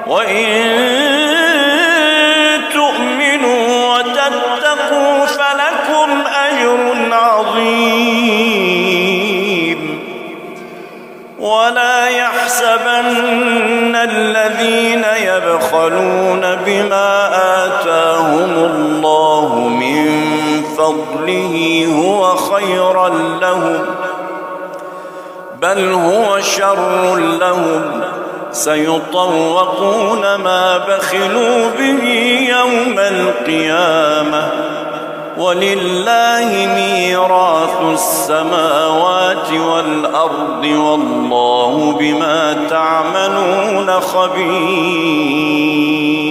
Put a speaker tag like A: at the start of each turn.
A: وإن تؤمنوا وتتقوا فلكم أجر عظيم. ولا يحسبن الذين يبخلون بما آتاهم الله من فضله هو خيرا لهم، بل هو شر لهم، سيطوقون ما بخلوا به يوم القيامة، ولله ميراث السماوات والأرض، والله بما تعملون خبير.